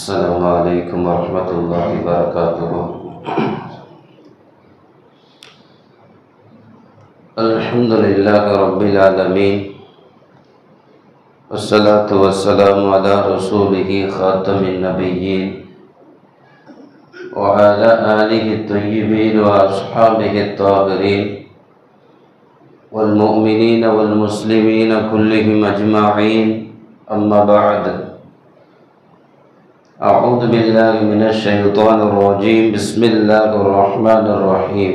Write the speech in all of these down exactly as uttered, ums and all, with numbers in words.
السلام عليكم ورحمة الله وبركاته. الحمد لله رب العالمين، والصلاة والسلام على رسوله خاتم النبيين وعلى آله الطيبين وأصحابه الطاهرين والمؤمنين والمسلمين كلهم أجمعين. أما بعد، أعوذ بالله من الشيطان الرجيم. بسم الله الرحمن الرحيم.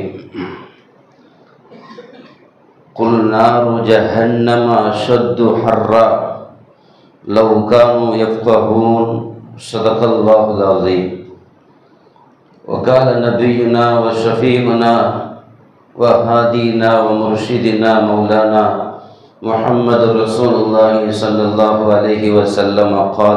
قل نار جهنم أشد حرا لو كانوا يفقهون. صدق الله العظيم. وقال نبينا وشفيعنا وهادينا ومرشدنا مولانا محمد رسول الله صلى الله عليه وسلم قال: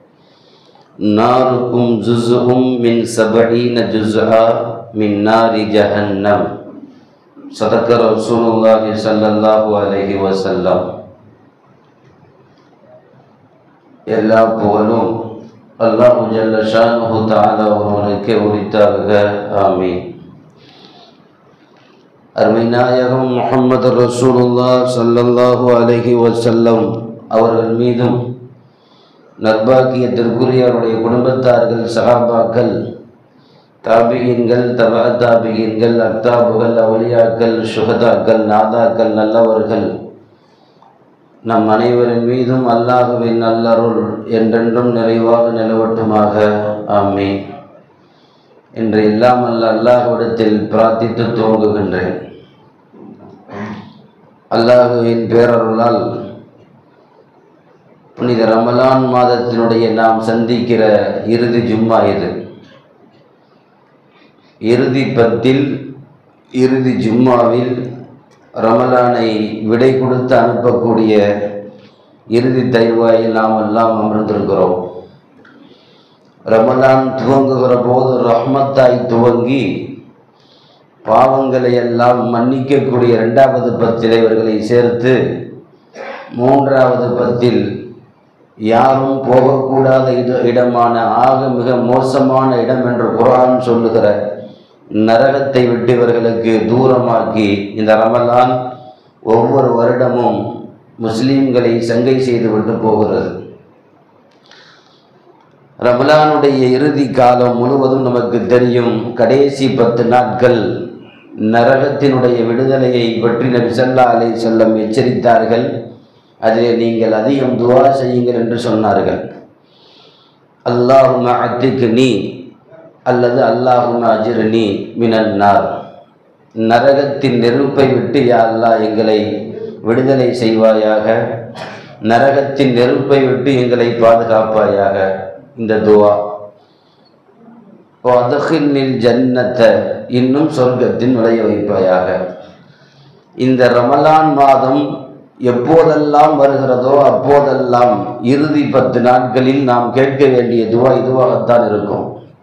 ناركم جزء من سبعين جزءا من نار جهنم. صدق رسول الله صلى الله عليه وسلم. எல்லா புகழும் அல்லாஹ் ஜல்ல ஷானுஹு தஆலா ஒருவனுக்கே உரித்தாக. ஆமீன். அருமை நாயகம் முஹம்மது ரசூலுல்லாஹ் ஸல்லல்லாஹு அலைஹி வஸல்லம் அவர்கள் மீதும் நற்பாக்கியத்திற்குரிய அவருடைய குடும்பத்தார்கள், சஹாபாக்கள், தாபியீன்கள், தபா தாபியீன்கள், அக்தாபுகள், அவுலியாக்கள், சுஹதாக்கள், நாதாக்கள், நல்லவர்கள் நம் அனைவரின் மீதும் அல்லாஹுவின் நல்லருள் என்றென்றும் நிறைவாக நிலவட்டுமாக. ஆமீன். இன்று இல்லாமல் அல்லாஹ்விடத்தில் பிரார்த்தித்து துவங்குகின்றேன். அல்லாஹுவின் பேரருளால் புனித ரமலான் மாதத்தினுடைய நாம் சந்திக்கிற இறுதி ஜும்மா இது. இறுதி பத்தில் இறுதி ஜும்மாவில் ரமலானை விடை கொடுத்து அனுப்பக்கூடிய இறுதி தருவாயில் நாம் எல்லாம் அமர்ந்திருக்கிறோம். ரமலான் துவங்குகிற போது ரஹ்மத்தாய் துவங்கி பாவங்களை எல்லாம் மன்னிக்கக்கூடிய இரண்டாவது பத்தில் இவர்களை சேர்த்து மூன்றாவது பத்தில் யாரும் போகக்கூடாத இட இடமான ஆக மிக மோசமான இடம் என்று குர்ஆன் சொல்லுகிற நரகத்தை விட்டு இவர்களுக்கு தூரமாக்கி இந்த ரமலான் ஒவ்வொரு வருடமும் முஸ்லீம்களை சங்கை செய்துவிட்டு போகிறது. ரமலானுடைய இறுதி காலம் முழுவதும் நமக்கு தெரியும். கடைசி பத்து நாட்கள் நரகத்தினுடைய விடுதலையை பற்றி நபி ஸல்லல்லாஹு அலைஹி வஸல்லம் எச்சரித்தார்கள். அதிலே நீங்கள் அதிகம் துஆ செய்யுங்கள் என்று சொன்னார்கள். அல்லாஹும்ம அத்திக்னி அல்லது அல்லாஹும்ம அஜிர்னி மினன் நார். நரகத்தின் நெருப்பை விட்டு யா அல்லாஹ் எங்களை விடுதலை செய்வாயாக, நரகத்தின் நெருப்பை விட்டு எங்களை பாதுகாப்பாயாக. இந்த துஆ. வதகில்னில் ஜன்னத, இன்னும் சொர்க்கத்தின் நுழைய வைப்பாயாக. இந்த ரமலான் மாதம் எப்போதெல்லாம் வருகிறதோ அப்போதெல்லாம் இறுதி பத்து நாட்களில் நாம் கேட்க வேண்டிய துவா இதுவாகத்தான் இருக்கும்.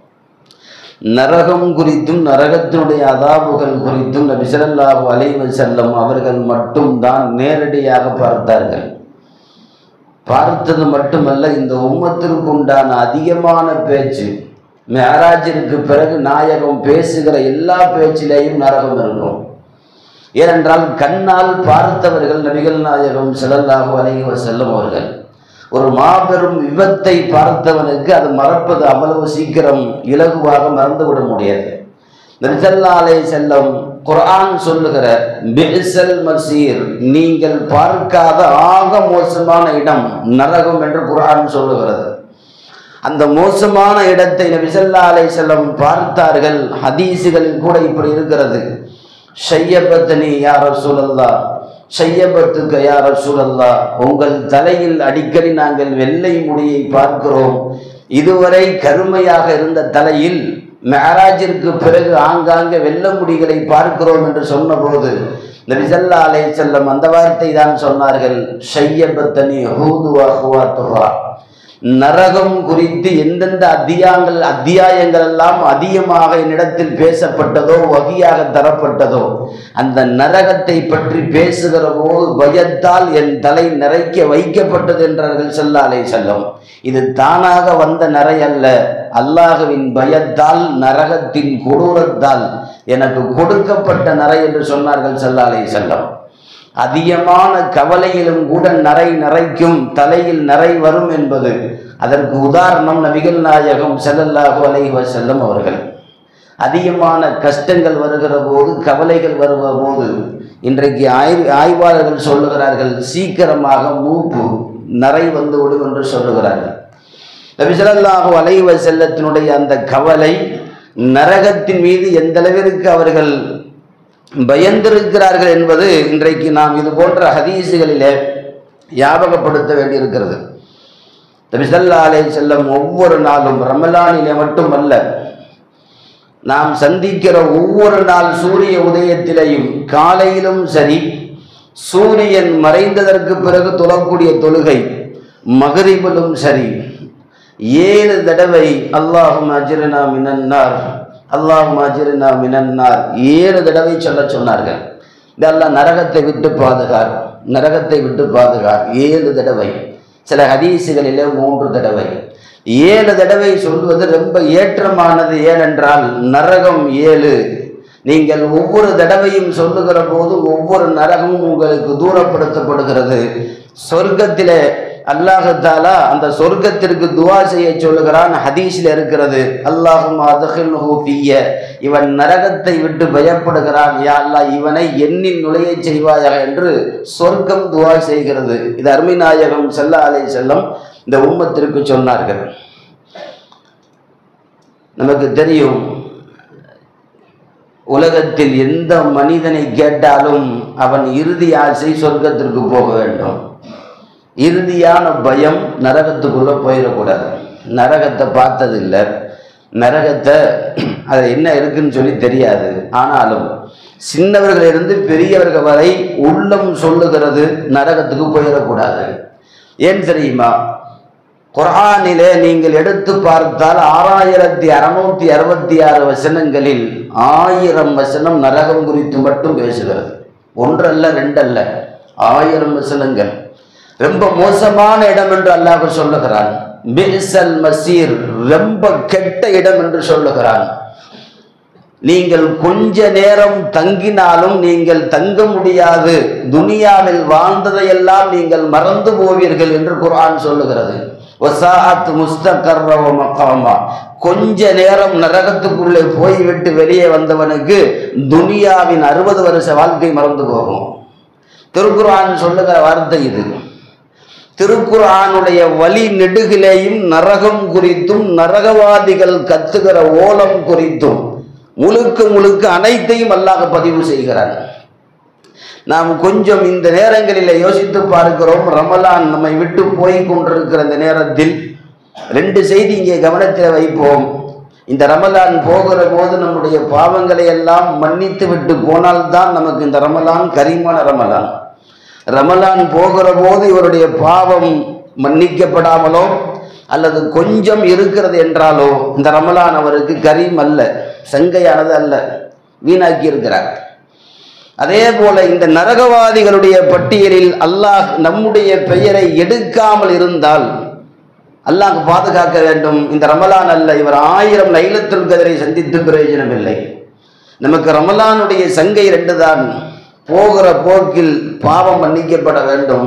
நரகம் குறித்தும் நரகத்தினுடைய அதாபுகள் குறித்தும் நபி ஸல்லல்லாஹு அலைஹி வஸல்லம் அவர்கள் மட்டும்தான் நேரடியாக பார்த்தார்கள். பார்த்தது மட்டுமல்ல, இந்த உம்மத்திற்கு உண்டான அதிகமான பேச்சு, மேராஜிற்கு பிறகு நாயகம் பேசுகிற எல்லா பேச்சிலேயும் நரகம் இருக்கும். ஏனென்றால் கண்ணால் பார்த்தவர்கள் நபிகள் நாயகம் ஸல்லல்லாஹு அலைஹி வஸல்லம் அவர்கள். ஒரு மாபெரும் விபத்தை பார்த்தவனுக்கு அது மறப்பது அவ்வளவு சீக்கிரம் இலகுவாக மறந்துவிட முடியாது. நபி ஸல்லல்லாஹு அலைஹி வஸல்லம் குர்ஆன் சொல்லுகிற பிஇஸல் மஸீர், நீங்கள் பார்க்காத ஆக மோசமான இடம் நரகம் என்று குர்ஆன் சொல்லுகிறது. அந்த மோசமான இடத்தை நபி ஸல்லல்லாஹு அலைஹி வஸல்லம் பார்த்தார்கள். ஹதீஸுகளில் கூட இப்படி இருக்கிறது. ஷையபத்னி யா ரசூலல்லாஹ், ஷையபத்துக்க யா ரசூலல்லாஹ், உங்கள் தலையில் அடிக்கடி நாங்கள் வெள்ளை முடியை பார்க்கிறோம். இதுவரை கருமையாக இருந்த தலையில் மேராஜிற்கு பிறகு ஆங்காங்கே வெள்ளை முடிகளை பார்க்கிறோம் என்று சொன்னபோது நபி ஸல்லல்லாஹு அலைஹி வஸல்லம் அந்த வார்த்தை தான் சொன்னார்கள். ஷையபத்னி ஹூது வ அஹ்வாத்துஹா, நரகம் குறித்து எந்தெந்த அத்தியாயங்கள் அத்தியாயங்கள் எல்லாம் அதிகமாக என்னிடத்தில் பேசப்பட்டதோ வகியாக தரப்பட்டதோ அந்த நரகத்தை பற்றி பேசுகிற போது பயத்தால் என் தலை நிறைக்க வைக்கப்பட்டது என்றார்கள் ஸல்லல்லாஹு அலைஹி வஸல்லம். இது தானாக வந்த நரை அல்ல, அல்லாஹ்வின் பயத்தால் நரகத்தின் கொடூரத்தால் எனக்கு கொடுக்கப்பட்ட நரை என்று சொன்னார்கள் ஸல்லல்லாஹு அலைஹி வஸல்லம். அதிகமான கவலையிலும் கூட நரை நரைக்கும், தலையில் நரை வரும் என்பது அதற்கு உதாரணம் நபிகள் நாயகம் ஸல்லல்லாஹு அலைஹி வஸல்லம் அவர்கள். அதிகமான கஷ்டங்கள் வருகிற போது, கவலைகள் வருகிற போது இன்றைக்கு ஆய் ஆய்வாளர்கள் சொல்லுகிறார்கள் சீக்கிரமாக மூப்பு நரை வந்து விடும் என்று சொல்லுகிறார்கள். நபி ஸல்லல்லாஹு அலைஹி வஸல்லத்தினுடைய அந்த கவலை நரகத்தின் மீது எந்த அளவிற்கு அவர்கள் பயந்திருக்கிறார்கள் என்பது இன்றைக்கு நாம் இது போன்ற ஹதீஸுகளிலே ஞாபகப்படுத்த வேண்டியிருக்கிறது. நபி ஸல்லல்லாஹு அலைஹி வஸல்லம் ஒவ்வொரு நாளும் ரமலானிலே மட்டுமல்ல, நாம் சந்திக்கிற ஒவ்வொரு நாள் சூரிய உதயத்திலேயும் காலையிலும் சரி, சூரியன் மறைந்ததற்கு பிறகு தொழக்கூடிய தொழுகை மக்ரிபிலும் சரி, ஏழு தடவை அல்லாஹும்ம அஜ்ரினா மினன்னார் அல்லாஹும்ம அஜ்ரினா மினன்னார் ஏழு தடவை சொல்ல சொன்னார்கள். இதெல்லாம் நரகத்தை விட்டு பாதுகார், நரகத்தை விட்டு பாதுகார் ஏழு தடவை. சில ஹதீஸுகளிலே மூன்று தடவை. ஏழு தடவை சொல்வது ரொம்ப ஏற்றமானது. ஏனென்றால் நரகம் ஏழு. நீங்கள் ஒவ்வொரு தடவையும் சொல்லுகிற போது ஒவ்வொரு நரகமும் உங்களுக்கு தூரப்படுத்தப்படுகிறது. சொர்க்கத்திலே அல்லாஹ் தஆலா அந்த சொர்க்கத்திற்கு துஆ செய்ய சொல்லுகிறான். ஹதீஸில் இருக்கிறது, அல்லாஹும்ம அத்கில்ஹு ஃபிய்ய, இவன் நரகத்தை விட்டு பயப்படுகிறான், யா அல்லாஹ் இவனை எண்ணில் நுழைய செய்வாயாக என்று சொர்க்கம் துஆ செய்கிறது. இது அருமை நாயகம் ஸல்லல்லாஹு அலைஹி வஸல்லம் இந்த உம்மத்திற்கு சொன்னார்கள். நமக்கு தெரியும், உலகத்தில் எந்த மனிதனை கேட்டாலும் அவன் இறுதி ஆசை சொர்க்கத்திற்கு போக வேண்டும். இறுதியான பயம் நரகத்துக்குள்ள போயிடக்கூடாது. நரகத்தை பார்த்ததில்லை, நரகத்தை அது என்ன இருக்குன்னு சொல்லி தெரியாது. ஆனாலும் சின்னவர்களிலிருந்து பெரியவர்கள் வரை உள்ளம் சொல்லுகிறது நரகத்துக்கு போயிடக்கூடாது. ஏன் தெரியுமா? குர்ஆனிலே நீங்கள் எடுத்து பார்த்தால் ஆறாயிரத்தி அறுநூத்தி அறுபத்தி ஆறு வசனங்களில் ஆயிரம் வசனம் நரகம் குறித்து மட்டும் பேசுகிறது. ஒன்றல்ல ரெண்டல்ல, ஆயிரம் வசனங்கள். ரொம்ப மோசமான இடம் என்று அல்லாஹ் சொல்லுகிறான். பிஸல் மசீர், ரொம்ப கெட்ட இடம் என்று சொல்லுகிறான். நீங்கள் கொஞ்ச நேரம் தங்கினாலும் நீங்கள் தங்க முடியாது, துனியாவில் வாழ்ந்ததையெல்லாம் நீங்கள் மறந்து போவீர்கள் என்று குர்ஆன் சொல்லுகிறது. வஸாஅத் முஸ்தகர்ர வ மகாமா, கொஞ்ச நேரம் நரகத்துக்குள்ளே போய்விட்டு வெளியே வந்தவனுக்கு துனியாவின் அறுபது வருஷ வாழ்க்கை மறந்து போகும். திருக்குர்ஆன் சொல்லுகிற வார்த்தை இது. திருக்குர்ஆனுடைய வழி நெடுகிலேயும் நரகம் குறித்தும் நரகவாதிகள் கத்துகிற ஓலம் குறித்தும் முழுக்க முழுக்க அனைத்தையும் அல்லாஹ் பதிவு செய்கிறான். நாம் கொஞ்சம் இந்த நேரங்களில் யோசித்து பார்க்கிறோம். ரமலான் நம்மை விட்டு போய் கொண்டிருக்கிற இந்த நேரத்தில் ரெண்டு செய்தி இங்கே கவனத்தில் வைப்போம். இந்த ரமலான் போகிற போது நம்முடைய பாவங்களை எல்லாம் மன்னித்து விட்டு போனால்தான் நமக்கு இந்த ரமலான் கரீமான ரமலான். ரமலான் போகிற போது இவருடைய பாவம் மன்னிக்கப்படாமலோ அல்லது கொஞ்சம் இருக்கிறது என்றாலோ இந்த ரமலான் அவருக்கு கரீம் அல்ல, சங்கையானது அல்ல, வீணாக்கி இருக்கிறார். அதே போல இந்த நரகவாதிகளுடைய பட்டியலில் அல்லாஹ் நம்முடைய பெயரை எடுக்காமல் இருந்தால் அல்லாஹ் பாதுகாக்க வேண்டும். இந்த ரமலான் அல்ல, இவர் ஆயிரம் லைலத்துல் கத்ரை சந்தித்து பிரயோஜனம் இல்லை. நமக்கு ரமலானுடைய சங்கை ரெண்டு தான். போகிற போக்கில் பாவம் மன்னிக்கப்பட வேண்டும்,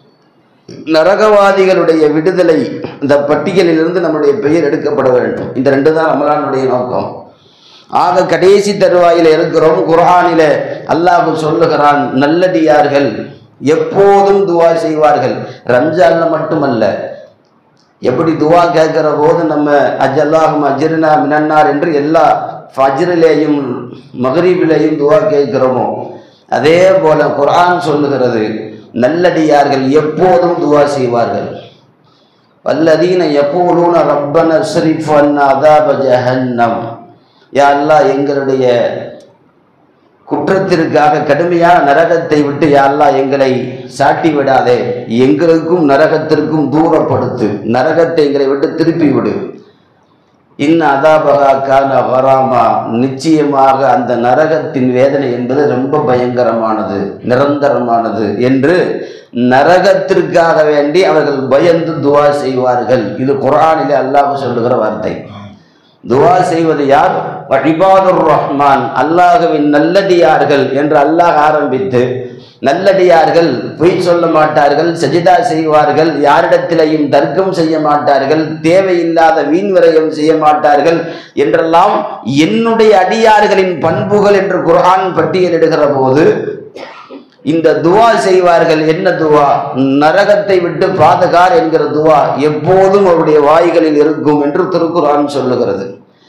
நரகவாதிகளுடைய விடுதலை, இந்த பட்டியலிலிருந்து நம்முடைய பெயர் எடுக்கப்பட வேண்டும். இந்த ரெண்டு தான் ரமலானுடைய நோக்கம். ஆக கடைசி தருவாயில் இருக்கிறோம். குர்ஆனிலே அல்லாஹ் சொல்லுகிறான், நல்லடியார்கள் எப்போதும் துவா செய்வார்கள். ரம்ஜான்ல மட்டுமல்ல, எப்படி துவா கேட்கிற போது நம்ம அஜல்லாஹும் அஜ்ரினா மினன்னார் என்று எல்லா ஃபஜ்ரிலேயும் மக்ரிபிலேயும் துவா கேட்கிறோமோ, அதே போல குர்ஆன் சொல்லுகிறது நல்லடியார்கள் எப்போதும் துவா செய்வார்கள். வல்லதீன யகூலூன ரப்பனா ஸ்ரிஃப் அன்னா அஸாப ஜஹன்னம், யா அல்லாஹ் எங்களுடைய குற்றத்திற்காக கடுமையான நரகத்தை விட்டு யா அல்லாஹ் எங்களை சாட்டி விடாதே, எங்களுக்கும் நரகத்திற்கும் தூரப்படுத்து, நரகத்தை எங்களை விட்டு திருப்பி விடு. இன் அதாபகா கான வராமா, நிச்சயமாக அந்த நரகத்தின் வேதனை என்பது ரொம்ப பயங்கரமானது, நிரந்தரமானது என்று நரகத்திற்காக வேண்டி அவர்கள் பயந்து துவா செய்வார்கள். இது குர்ஆனிலே அல்லாஹ் சொல்லுகிற வார்த்தை. துவா செய்வது யார்? இபாதுர் ரஹ்மான், அல்லாஹ்வின் நல்லடியார்கள் என்று அல்லாஹ் ஆரம்பித்து, நல்லடியார்கள் பொய் சொல்ல மாட்டார்கள், சஜிதா செய்வார்கள், யாரிடத்திலையும் தர்க்கம் செய்ய மாட்டார்கள், தேவையில்லாத வீண் விரயம் செய்ய மாட்டார்கள் என்றெல்லாம் என்னுடைய அடியார்களின் பண்புகள் என்று குர்ஆன் பட்டியலிடுகிற போது இந்த துவா செய்வார்கள். என்ன துவா? நரகத்தை விட்டு பாதுகார் என்கிற துவா எப்போதும் அவருடைய வாய்களில் இருக்கும் என்று திருக்குர்ஆன் சொல்லுகிறது.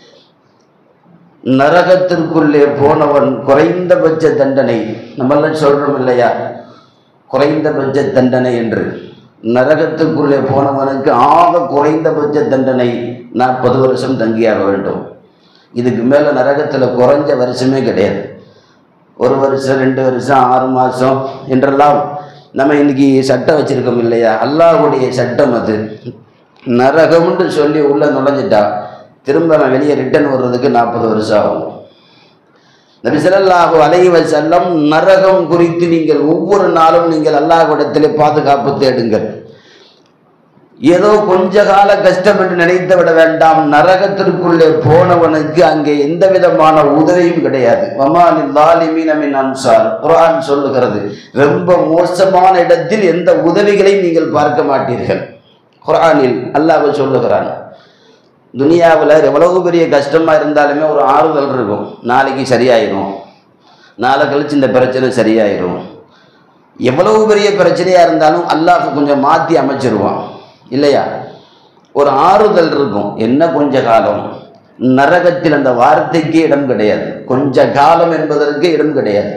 நரகத்திற்குள்ளே போனவன் குறைந்தபட்ச தண்டனை, நம்மெல்லாம் சொல்றோம் இல்லையா, குறைந்தபட்ச தண்டனை என்று. நரகத்திற்குள்ளே போனவனுக்கு ஆக குறைந்தபட்ச தண்டனை நாற்பது வருஷம் தங்கியாக வேண்டும். இதுக்கு மேலே நரகத்தில் குறைஞ்ச வருஷமே கிடையாது. ஒரு வருஷம், ரெண்டு வருஷம், ஆறு மாதம் என்றெல்லாம் நம்ம இன்னைக்கு சட்டம் வச்சுருக்கோம் இல்லையா, அல்லாஹ்வுடைய சட்டம் அது. நரகம்னு சொல்லி உள்ளே நுழைஞ்சிட்டா திரும்ப நான் வெளியே ரிட்டர்ன் வர்றதுக்கு நாற்பது வருஷம் ஆகும். நபி ஸல்லல்லாஹு அலைஹி வஸல்லம் நரகம் குறித்து நீங்கள் ஒவ்வொரு நாளும் நீங்கள் அல்லாஹ்விடத்திலே பாதுகாப்பு தேடுங்கள். ஏதோ கொஞ்ச கால கஷ்டம் என்று நினைத்து விட வேண்டாம். நரகத்திற்குள்ளே போனவனுக்கு அங்கே எந்த விதமான உதவியும் கிடையாது. வமாலில் ஸாலிமீன மின் அன்சார், குர்ஆன் சொல்லுகிறது. ரொம்ப மோசமான இடத்தில் எந்த உதவிகளையும் நீங்கள் பார்க்க மாட்டீர்கள். குர்ஆனில் அல்லாஹ் சொல்லுகிறான். துனியாவில் எவ்வளவு பெரிய கஷ்டமாக இருந்தாலுமே ஒரு ஆறுதல் இருக்கும். நாளைக்கு சரியாயிடும், நாளை கழிச்சு இந்த பிரச்சனை சரியாயிடும். எவ்வளவு பெரிய பிரச்சனையாக இருந்தாலும் அல்லாஹ் கொஞ்சம் மாற்றி அமைச்சிருவான் இல்லையா, ஒரு ஆறுதல் இருக்கும். என்ன கொஞ்ச காலம்? நரகத்தில் அந்த வார்த்தைக்கு இடம் கிடையாது. கொஞ்ச காலம் என்பதற்கு இடம் கிடையாது.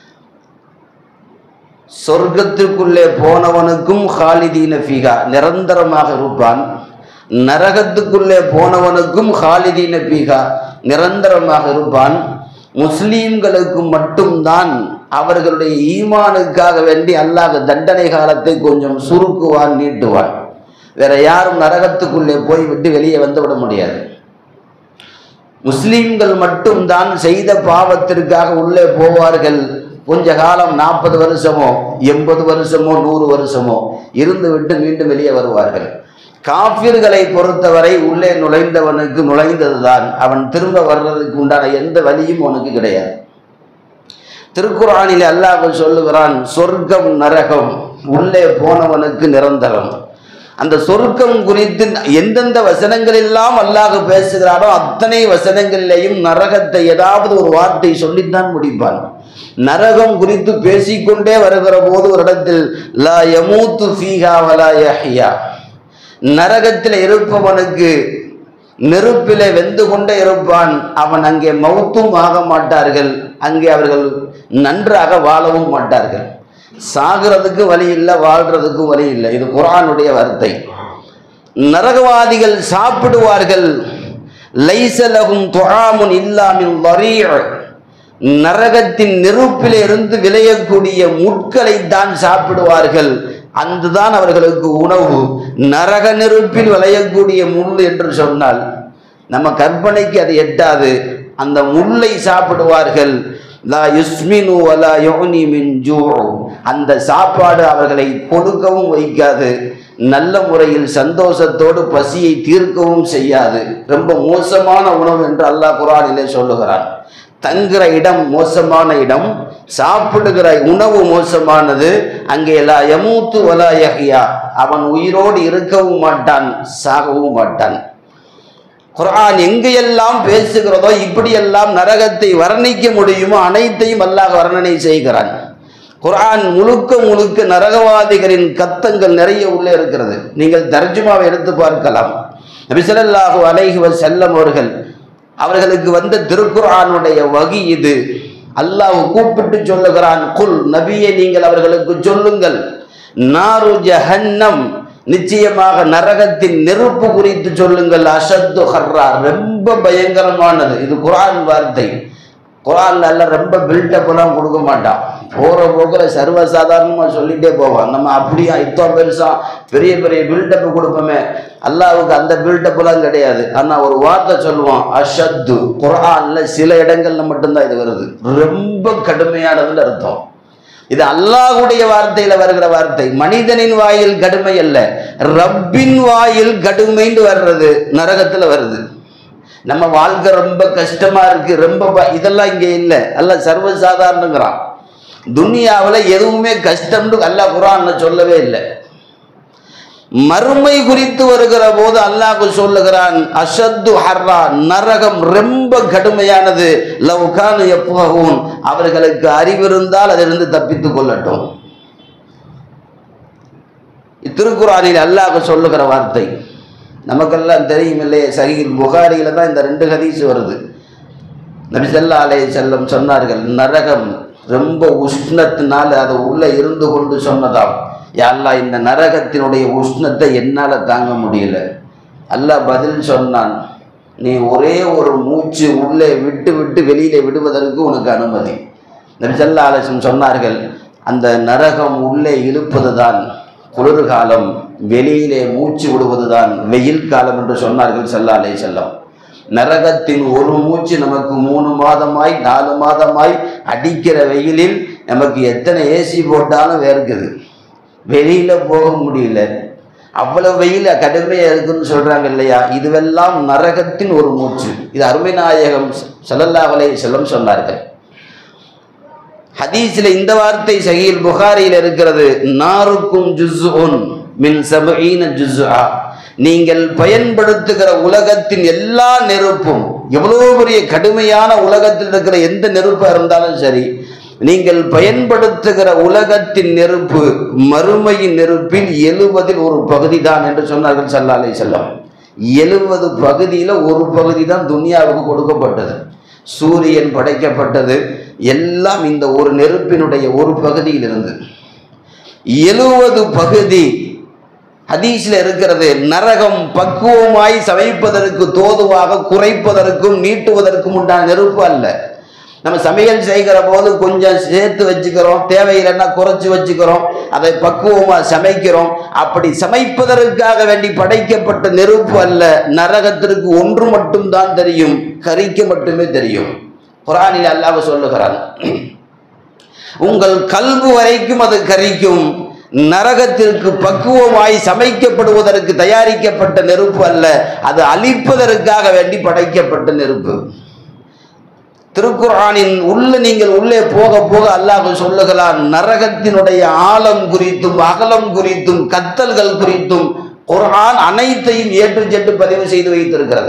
சொர்க்கத்திற்குள்ளே போனவனுக்கும் ஹாலிதீன ஃபீஹா, நிரந்தரமாக இருப்பான். நரகத்துக்குள்ளே போனவனுக்கும் ஹாலிதீன ஃபீஹா, நிரந்தரமாக இருப்பான். முஸ்லீம்களுக்கு மட்டும்தான் அவர்களுடைய ஈமானுக்காக வேண்டி அல்லாஹ் தண்டனை காலத்தை கொஞ்சம் சுருக்குவான், நீட்டுவான். வேற யாரும் நரகத்துக்குள்ளே போய் விட்டு வெளியே வந்து விட முடியாது. முஸ்லீம்கள் மட்டும்தான் செய்த பாவத்திற்காக உள்ளே போவார்கள். கொஞ்ச காலம், நாற்பது வருஷமோ எண்பது வருஷமோ நூறு வருஷமோ இருந்து விட்டு மீண்டும் வெளியே வருவார்கள். காஃபிர்களை பொறுத்தவரை உள்ளே நுழைந்தவனுக்கு நுழைந்ததுதான், அவன் திரும்ப வர்றதுக்கு உண்டான எந்த வழியும் அவனுக்கு கிடையாது. திருக்குர்ஆனில் அல்லாஹ் சொல்லுகிறான், சொர்க்கம் நரகம் உள்ளே போனவனுக்கு நிரந்தரம். அந்த சொர்க்கம் குறித்து எந்தெந்த வசனங்களெல்லாம் அல்லாஹ் பேசுகிறானோ அத்தனை வசனங்களிலேயும் நரகத்தை ஏதாவது ஒரு வார்த்தை சொல்லித்தான் முடிப்பான். நரகம் குறித்து பேசிக்கொண்டே வருகிற போது ஒரு இடத்தில் லா யமூத்து ஃபீஹா வலா யஹ்யா, நரகத்தில் இருப்பவனுக்கு நெருப்பிலே வெந்து கொண்டே இருப்பான், அவன் அங்கே மௌத்தும் ஆக மாட்டார்கள், அங்கே அவர்கள் நன்றாக வாழவும் மாட்டார்கள். சாகிறதுக்கு வழி இல்லை, வாழ்றதுக்கு வழி இல்லை. இது குர்ஆனுடைய வார்த்தை. நரகவாதிகள் சாப்பிடுவார்கள். லைஸ லஹும் துஆமுன் இல்லா மின் தரீஅ, நரகத்தின் நெருப்பிலே இருந்து விளையக்கூடிய முட்களை தான் சாப்பிடுவார்கள். அதுதான் அவர்களுக்கு உணவு. நரக நெருப்பில் விளையக்கூடிய முள் என்று சொன்னால் நம்ம கற்பனைக்கு அது எட்டாது. அந்த முள்ளை சாப்பிடுவார்கள். லா யுஸ்மினு வலா யுக்னி மின் ஜூ, அந்த சாப்பாடு அவர்களை கொடுக்கவும் வைக்காது, நல்ல முறையில் சந்தோஷத்தோடு பசியை தீர்க்கவும் செய்யாது. ரொம்ப மோசமான உணவு என்று அல்லாஹ் குர்ஆனிலே சொல்லுகிறான். தங்குற இடம் மோசமான இடம், சாப்பிடுகிற உணவு மோசமானது. அங்கே லா யமூத்து வலா யஹ்யா, அவன் உயிரோடு இருக்கவும் மாட்டான், சாகவும் மாட்டான். குர்ஆன் எங்கெல்லாம் பேசுகிறதோ இப்படியெல்லாம் நரகத்தை வர்ணிக்க முடியுமோ அனைத்தையும் அல்லாஹ் வர்ணனை செய்கிறான். குர்ஆன் முழுக்க முழுக்க நரகவாதிகளின் கத்தங்கள் நிறைய உள்ளே இருக்கிறது. நீங்கள் தர்ஜுமாவை எடுத்து பார்க்கலாம். நபி ஸல்லல்லாஹு அலைஹி வஸல்லம் அவர்கள் அவர்களுக்கு வந்த திருக்குர்ஆனுடைய வகி இது. அல்லாஹ் கூப்பிட்டு சொல்லுகிறான், குல், நபியே நீங்கள் அவர்களுக்கு சொல்லுங்கள், நாரு ஜஹன்னம், நிச்சயமாக நரகத்தின் நெருப்பு குறித்து சொல்லுங்கள். அஷத்து ஹர்ரா, ரொம்ப பயங்கரமானது. இது குர்ஆன் வார்த்தை. குர்ஆன்ல எல்லாம் ரொம்ப பில்டப்லாம் கொடுக்க மாட்டான். போகிற போக்கில் சர்வசாதாரணமாக சொல்லிகிட்டே போவான். நம்ம அப்படியா இத்தோ பெருசா பெரிய பெரிய பில்டப்பு கொடுப்போமே, அல்லாவுக்கு அந்த பில்டப்லாம் கிடையாது. ஆனால் ஒரு வார்த்தை சொல்லுவான், அஷத்து. குர்ஆன்ல சில இடங்கள்ல மட்டும்தான் இது வருது. ரொம்ப கடுமையானதுன்னு அர்த்தம். இது அல்லாஹ்வுடைய வார்த்தையில வருகிற வார்த்தை. மனிதனின் வாயில் கடுமை அல்ல, ரப்பின் வாயில் கடுமைன்னு வர்றது நரகத்தில் வருது. நம்ம வாழ்க்கை ரொம்ப கஷ்டமா இருக்கு, ரொம்ப இதெல்லாம் இங்கே இல்லை. அல்லாஹ் சர்வசாதாரணங்கிறான். துனியாவில் எதுவுமே கஷ்டம்னு அல்லாஹ் குர்ஆன்ல சொல்லவே இல்லை. மறுமை குறித்து வருகிற போது அல்லாஹ் சொல்லுகிறான், அஷத்து ஹர்ரா, நரகம் ரொம்ப கடுமையானது. லவ் கானு யஃப்கஹூன், அவர்களுக்கு அறிவிருந்தால் அதிலிருந்து தப்பித்துக் கொள்ளட்டும். திருக்குர்ஆனில் அல்லாஹ் சொல்லுகிற வார்த்தை நமக்கெல்லாம் தெரியும் இல்லையே. சஹீஹ் புகாரியில தான் இந்த ரெண்டு ஹதீஸ் வருது. நபி ஸல்லல்லாஹு அலைஹி வஸல்லம் சொன்னார்கள், நரகம் ரொம்ப உஷ்ணத்தினால் அதை உள்ளே இருந்து கொண்டு சொன்னதாம், யா அல்லாஹ் இந்த நரகத்தினுடைய உஷ்ணத்தை என்னால் தாங்க முடியல. அல்லாஹ் பதில் சொன்னான், நீ ஒரே ஒரு மூச்சு உள்ளே விட்டு விட்டு வெளியிலே விடுவதற்கு உனக்கு அனுமதி. நபி ஸல்லல்லாஹு அலைஹி வஸல்லம் சொன்னார்கள், அந்த நரகம் உள்ளே இழுப்பது தான் குளிர்காலம், வெளியிலே மூச்சு விடுவது தான் வெயில் காலம் என்று சொன்னார்கள் ஸல்லல்லாஹு அலைஹி வஸல்லம். நரகத்தின் ஒரு மூச்சு நமக்கு மூணு மாதமாய் நாலு மாதமாய் அடிக்கிற வெயிலில் நமக்கு எத்தனை ஏசி போட்டாலும் வேர்க்குது, வெளியில போக முடியல, அவ்வளவு வெயில் கடுமையாக இருக்குன்னு சொல்றாங்க இல்லையா. இதுவெல்லாம் நரகத்தின் ஒரு மூச்சு. இது அருமை நாயகம் ஸல்லல்லாஹு அலைஹி வஸல்லம் சொன்னார்கள். ஹதீஸில் இந்த வார்த்தை சஹீஹ் புகாரியில் இருக்கிறது, நாருக்கும் ஜுஸ்உன் மின் சபஈன ஜுஸ்ஆ, நீங்கள் பயன்படுத்துகிற உலகத்தின் எல்லா நெருப்பும், எவ்வளவு பெரிய கடுமையான உலகத்தில் இருக்கிற எந்த நெருப்பாக இருந்தாலும் சரி, நீங்கள் பயன்படுத்துகிற உலகத்தின் நெருப்பு மறுமையின் நெருப்பில் எழுவதில் ஒரு பகுதி தான் என்று சொன்னார்கள் ஸல்லல்லாஹு அலைஹி வஸல்லம். எழுவது பகுதியில் ஒரு பகுதி தான் துனியாவுக்கு கொடுக்கப்பட்டது. சூரியன் படைக்கப்பட்டது எல்லாம் இந்த ஒரு நெருப்பினுடைய ஒரு பகுதியில் இருந்து. எழுவது பகுதி ஹதீஸில் இருக்கிறது. நரகம் பக்குவமாய் சமைப்பதற்கு தோதுவாக குறைப்பதற்கும் நீட்டுவதற்கும் உண்டான நெருப்பு அல்ல. நம்ம சமையல் செய்கிற போது கொஞ்சம் சேர்த்து வச்சுக்கிறோம், தேவையில்லைன்னா குறைச்சி வச்சுக்கிறோம், அதை பக்குவமாக சமைக்கிறோம். அப்படி சமைப்பதற்காக வேண்டி படைக்கப்பட்ட நெருப்பு அல்ல. நரகத்திற்கு ஒன்று மட்டும் தான் தெரியும், கரிக்க மட்டுமே தெரியும். குர்ஆனில் அல்லாஹ் சொல்லுகிறான், உங்கள் கல்பு வரைக்கும் அது கரிக்கும். நரகத்திற்கு பக்குவமாய் சமைக்கப்படுவதற்கு தயாரிக்கப்பட்ட நெருப்பு அல்ல, அது அழிப்பதற்காக வேண்டி படைக்கப்பட்ட நெருப்பு. திருக்குர்ஆனின் உள்ள நீங்கள் உள்ளே போக போக அல்லாஹ் சொல்லுகிறான், நரகத்தினுடைய ஆழம் குறித்தும் அகலம் குறித்தும் கத்தல்கள் குறித்தும் குர்ஆன் அனைத்தையும் ஏற்று செட்டு பதிவு செய்து வைத்திருக்கிறது.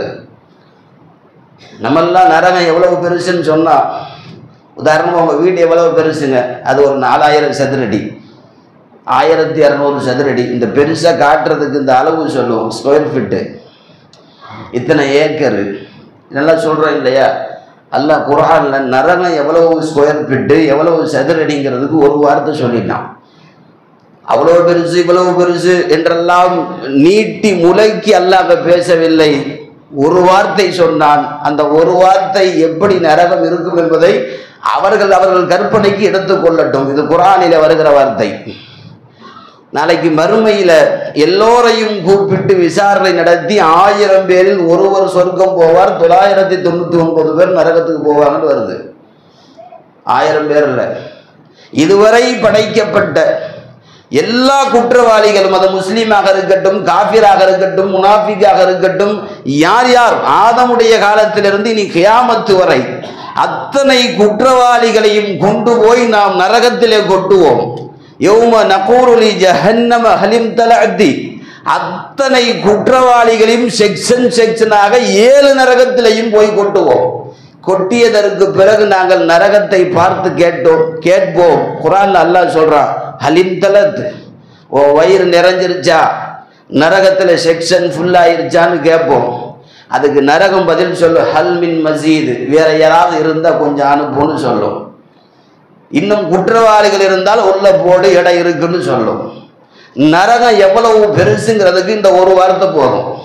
நம்மெல்லாம் நரகம் எவ்வளவு பெருசுன்னு சொன்னா, உதாரணமாக உங்கள் வீடு எவ்வளவு பெருசுங்க, அது ஒரு நாலாயிரம் சதுரடி, ஆயிரத்தி இரநூறு சதுரடி. இந்த பெருசாக காட்டுறதுக்கு இந்த அளவு சொல்லுவோம், ஸ்கொயர் ஃபீட்டு, இத்தனை ஏக்கரு, நல்லா சொல்கிறோம் இல்லையா. அல்லாஹ் குர்ஆன்ல நரகம் எவ்வளவு ஸ்கொயர் ஃபீட்டு எவ்வளவு சதுரடிங்கிறதுக்கு ஒரு வார்த்தை சொல்லிட்டான். அவ்வளோ பெருசு இவ்வளவு பெருசு என்றெல்லாம் நீட்டி முளைக்கி அல்லாஹ் பேசவில்லை, ஒரு வார்த்தை சொன்னான். அந்த ஒரு வார்த்தை எப்படி நரகம் இருக்கும் என்பதை அவர்கள் அவர்கள் கற்பனைக்கு எடுத்துக்கொள்ளட்டும். இது குர்ஆனில் வருகிற வார்த்தை. நாளைக்கு மறுமையில எல்லோரையும் கூப்பிட்டு விசாரணை நடத்தி ஆயிரம் பேரில் ஒருவர் சொர்க்கம் போவார், தொள்ளாயிரத்தி தொண்ணூத்தி ஒன்பது பேர் நரகத்துக்கு போவாங்கன்னு வருது. ஆயிரம் பேர் இல்ல, இதுவரை படைக்கப்பட்ட எல்லா குற்றவாளிகளும், அது முஸ்லீமாக இருக்கட்டும், காஃபிராக இருக்கட்டும், முனாஃபிக்காக இருக்கட்டும், யார் யார் ஆதமுடைய காலத்திலிருந்து இனி கியாமத்து வரை அத்தனை குற்றவாளிகளையும் கொண்டு போய் நாம் நரகத்திலே கொட்டுவோம். யௌம நகூலு லி ஜஹன்னம ஹலிம் தலஅதி, அத்தனை குற்றவாளிகளையும் செக்ஷன் செக்ஷனாக ஏழு நரகத்திலையும் போய் கொட்டுவோம். கொட்டியதற்கு பிறகு நாங்கள் நரகத்தை பார்த்து கேட்டோம் கேட்போம். குர்ஆன்ல அல்லாஹ் சொல்றான், ஹலிம் தலத், ஓ வயிறு நிறைஞ்சிருச்சா, நரகத்தில் செக்ஷன் ஃபுல்லாயிருச்சான்னு கேட்போம். அதுக்கு நரகம் பதில் சொல்லு, ஹல் மின் மசீது, வேற யாராவது இருந்தால் கொஞ்சம் அனுப்புன்னு சொல்லும். இன்னும் குற்றவாளிகள் இருந்தால் உள்ள போடு, இடம் இருக்குன்னு சொல்லும். நரகம் எவ்வளவு பெருசுங்கிறதுக்கு இந்த ஒரு வார்த்தை போதும்.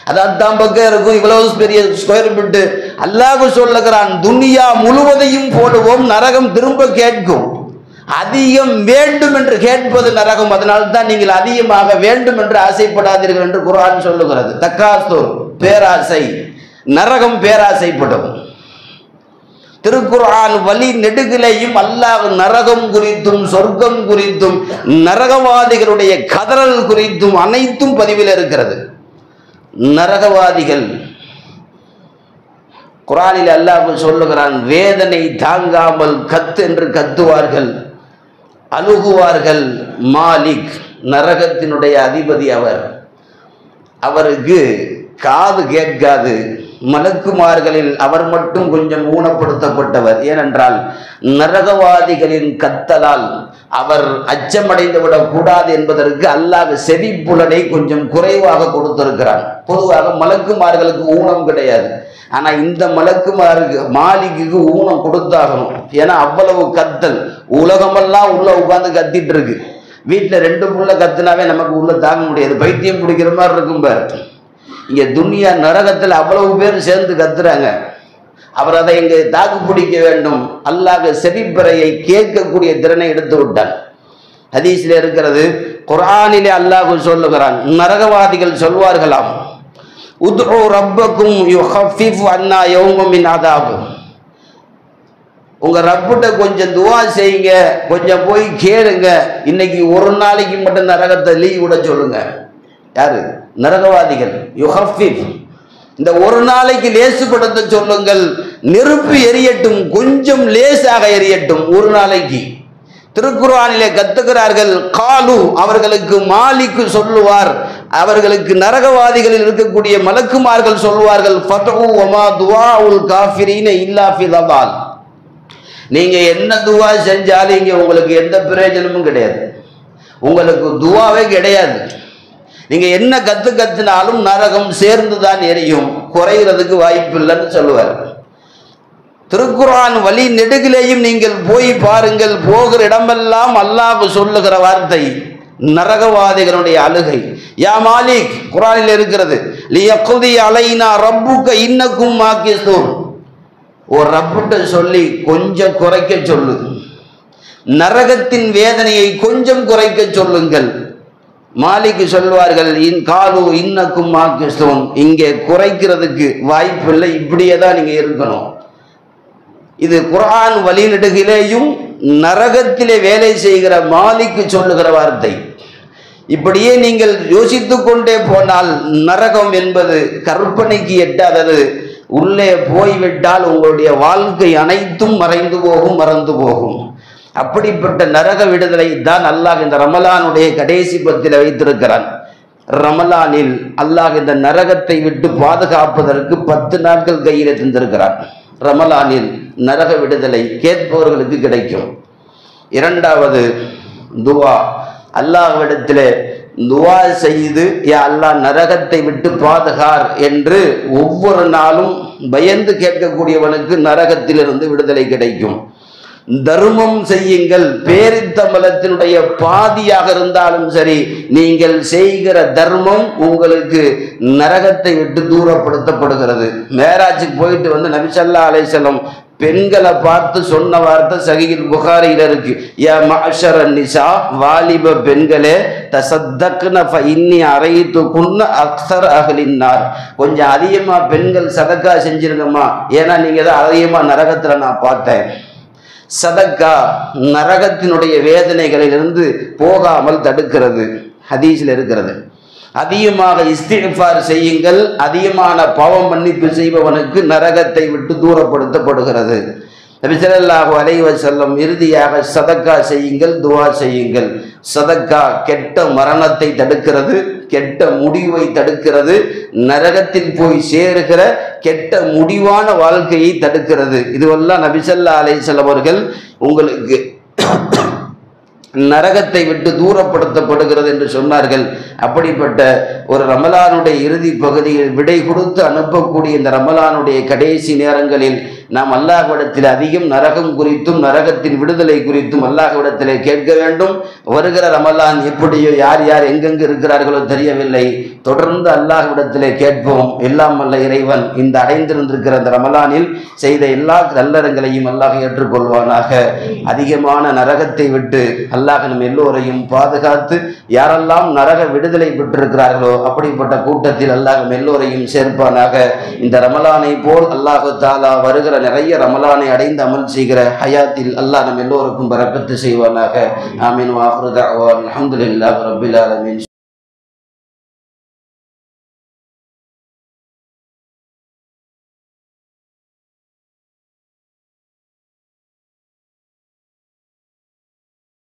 அது அதான் பக்கம் இருக்கும், இவ்வளவு பெரிய ஸ்கொயர் பிட்டு. அல்லாஹ் சொல்லுகிறான், துனியா முழுவதையும் போடுவோம், நரகம் திரும்ப கேட்கும். அதிகம் வேண்டும் என்று கேட்பது நரகம். அதனால் தான் நீங்கள் அதிகமாக வேண்டும் என்று ஆசைப்படாதீர்கள் என்று குர்ஆன் சொல்லுகிறது. தக்காசுர், பேராசை, நரகம் பேராசைப்படும். திருக்குர்ஆன் வழி நெடுகிலேயும் அல்லாஹ் நரகம் குறித்தும் சொர்க்கம் குறித்தும் நரகவாதிகளுடைய கதறல் குறித்தும் அனைத்தும் பதிவில் இருக்கிறது. நரகவாதிகள் குர்ஆனில் அல்லாஹ் சொல்லுகிறான், வேதனை தாங்காமல் கத்து என்று கத்துவார்கள், அழுகுவார்கள். மாலிக், நரகத்தினுடைய அதிபதி அவர். அவருக்கு காது கேட்காது. மலக்குமார்களில் அவர் மட்டும் கொஞ்சம் ஊனப்படுத்தப்பட்டவர். ஏனென்றால் நரகவாதிகளின் கத்தலால் அவர் அச்சமடைந்து விடக்கூடாது என்பதற்கு அல்லாஹ் செவிப்புலனை கொஞ்சம் குறைவாக கொடுத்திருக்கிறான். பொதுவாக மலக்குமார்களுக்கு ஊனம் கிடையாது. ஆனால் இந்த மலக்குமாருக்கு மாலிக்கு ஊனம் கொடுத்தாகணும். ஏன்னா அவ்வளவு கத்தல், உலகமெல்லாம் உள்ள உட்கார்ந்து கத்திட்டு இருக்கு. வீட்டில் ரெண்டு புள்ள கத்துனாவே நமக்கு உள்ள தாங்க முடியாது, பைத்தியம் பிடிக்கிற மாதிரி இருக்கும் பாரு. இங்கே துனியா நரகத்தில் அவ்வளவு பேர் சேர்ந்து கத்துறாங்க. அவர் அதை இங்கே தாக்கு பிடிக்க வேண்டும். அல்லாஹ் செவிப்பறையை கேட்கக்கூடிய திறனை எடுத்து விட்டான். ஹதீஸில் இருக்கிறது, குர்ஆனிலே அல்லாஹ் சொல்லுகிறான், நரகவாதிகள் சொல்வார்களாம், உத்உ ரப்பக்கும் யுஹஃபிஃபு அன்னா யௌமம் மின் அதாப். உங்க ரப்பிட்ட கொஞ்சம் துஆ செய்யுங்க, கொஞ்சம் போய் கேளுங்க, இன்னைக்கு ஒரு நாளைக்கு மட்டும் நரகத்தை லீவ் விட சொல்லுங்க. யாரு? நரகவாதிகள். யுஹஃபிஃப், இந்த ஒரு நாளைக்கு லேசுபடுத்த சொல்லுங்கள், நெருப்பு எரியட்டும், கொஞ்சம் லேசாக எரியட்டும் ஒரு நாளைக்கு. திருக்குர்ஆனிலே கத்துகிறார்கள், காலு, அவர்களுக்கு மாலிக்கு சொல்லுவார், அவர்களுக்கு நரகவாதிகளில் இருக்கக்கூடிய மலக்குமார்கள் சொல்வார்கள், ஃபத்உ வமா துஆஉல் காஃபிரீன இல்லா ஃபி தலால். நீங்க என்ன துஆ செஞ்சாலும் இங்க உங்களுக்கு எந்த பிரயோஜனமும் கிடையாது, உங்களுக்கு துஆவே கிடையாது. நீங்க என்ன கத்து கத்துனாலும் நரகம் சேர்ந்து தான் எரியும், குறைகிறதுக்கு வாய்ப்பு இல்லைன்னு சொல்லுவார். திருக்குர்ஆன் வழி நெடுகிலேயும் நீங்கள் போய் பாருங்கள், போகிற இடமெல்லாம் அல்லாஹ் சொல்லுகிற வார்த்தை நரகவாதிகளுடைய அழுகை. யா மாலிக், குர்ஆனில் இருக்கிறது, லியக்தி அலைனா ரப்புக இன்னக்கும் மாக்கிஸூன். ஒரு ரப்பிட்ட சொல்லி கொஞ்சம் குறைக்க சொல்லு, நரகத்தின் வேதனையை கொஞ்சம் குறைக்க சொல்லுங்கள். மாலிக் சொல்வார்கள், இன் காலு இன்னக்கும் மாக்கிஸூன், இங்கே குறைக்கிறதுக்கு வாய்ப்பில்லை, இப்படியே தான் நீங்க இருக்கணும். இது குர்ஆன் வழிநெடுகிலேயும் நரகத்திலே வேலை செய்கிற மாலிக்கு சொல்லுகிற வார்த்தை. இப்படியே நீங்கள் யோசித்து கொண்டே போனால் நரகம் என்பது கற்பனைக்கு எட்டாதது. உள்ளே போய்விட்டால் உங்களுடைய வாழ்க்கை அனைத்தும் மறைந்து போகும், மறந்து போகும். அப்படிப்பட்ட நரக விடுதலை தான் அல்லாஹ் இந்த ரமலானுடைய கடைசி பத்தில் வைத்திருக்கிறான். ரமலானில் அல்லாஹ் இந்த நரகத்தை விட்டு பாதுகாப்பதற்கு பத்து நாட்கள் கையில் தந்திருக்கிறான். ரமலானில் நரக விடுதலை கேட்பவர்களுக்கு கிடைக்கும். இரண்டாவது துவா, அல்லாஹ்விடத்திலே துவா செய்து, யா அல்லாஹ் நரகத்தை விட்டு பாதுகார் என்று ஒவ்வொரு நாளும் பயந்து கேட்கக்கூடியவனுக்கு நரகத்திலிருந்து விடுதலை கிடைக்கும். தர்மம் செய்யுங்கள், பேரித்தம்பலத்தினுடைய பாதியாக இருந்தாலும் சரி, நீங்கள் செய்கிற தர்மம் உங்களுக்கு நரகத்தை விட்டு தூரப்படுத்தப்படுகிறது. மேராஜுக்கு போயிட்டு வந்து நபி ஸல்லல்லாஹு அலைஹி வஸல்லம் பெண்களை பார்த்து சொன்ன வார்த்தை சஹீஹுல் புகாரியில் இருக்கு, யா மஅஷரன் நிசா, வாலிப பெண்களே, தஸத்தக்ன ஃப இன்னி அரைதுகுன்ன அக்ஸர் அஹ்லின் நார். கொஞ்சம் அதிகமா பெண்கள் சதக்கா செஞ்சிருங்கம்மா, ஏன்னா நீங்க தான் அதிகமா நரகத்துல நான் பார்த்தேன். சதக்கா நரகத்தினுடைய வேதனைகளிலிருந்து போகாமல் தடுக்கிறது, ஹதீஸில் இருக்கிறது. அதிகமாக இஸ்திக்ஃபார் செய்யுங்கள், அதிகமான பாவம் மன்னிப்பு செய்பவனுக்கு நரகத்தை விட்டு தூரப்படுத்தப்படுகிறது. நபி ஸல்லல்லாஹு அலைஹி வஸல்லம் இறுதியாக சதக்கா செய்யுங்கள், துஆ செய்யுங்கள். சதக்கா கெட்ட மரணத்தை தடுக்கிறது, கெட்ட முடிவை தடுக்கிறது, நரகத்தில் போய் சேருகிற கெட்ட முடிவான வாழ்க்கையை தடுக்கிறது. இதுவெல்லாம் நபி ஸல்லல்லாஹு அலைஹி வஸல்லம் அவர்கள் உங்களுக்கு நரகத்தை விட்டு தூரப்படுத்தப்படுகிறது என்று சொன்னார்கள். அப்படிப்பட்ட ஒரு ரமலானுடைய இறுதி பகுதியில் விடை கொடுத்து அனுப்பக்கூடிய இந்த ரமலானுடைய கடைசி நேரங்களில் நாம் அல்லாஹ்விடத்தில் அதிகம் நரகம் குறித்தும் நரகத்தின் விடுதலை குறித்தும் அல்லாஹ்விடத்திலே கேட்க வேண்டும். வருகிற ரமலான் எப்படியோ யார் யார் எங்கெங்கு இருக்கிறார்களோ தெரியவில்லை, தொடர்ந்து அல்லாஹ்விடத்திலே கேட்போம். எல்லாம் வல்ல இறைவன் இந்த அடைந்திருந்திருக்கிற அந்த ரமலானில் செய்த எல்லா நல்லறங்களையும் அல்லாஹ் ஏற்றுக்கொள்வானாக. அதிகமான நரகத்தை விட்டு அல்லாஹ் நம் எல்லோரையும் பாதுகாத்து யாரெல்லாம் நரக விடுதலை பெற்றிருக்கிறார்களோ அப்படிப்பட்ட கூட்டத்தில் அல்லாஹ் நம் எல்லோரையும் சேர்ப்பானாக. இந்த ரமலானை போல் அல்லாஹு தாலா வருகிற நிறைய ரமலானை அடைந்து அமல் செய்கிற ஹயாத்தில் அல்லாஹ் நம் எல்லோருக்கும் பரக்கத்து செய்வானாக. ஆமீன். வ ஆகிரு தஅவானா அல்ஹம்துலில்லாஹி ரப்பில் ஆலமீன்.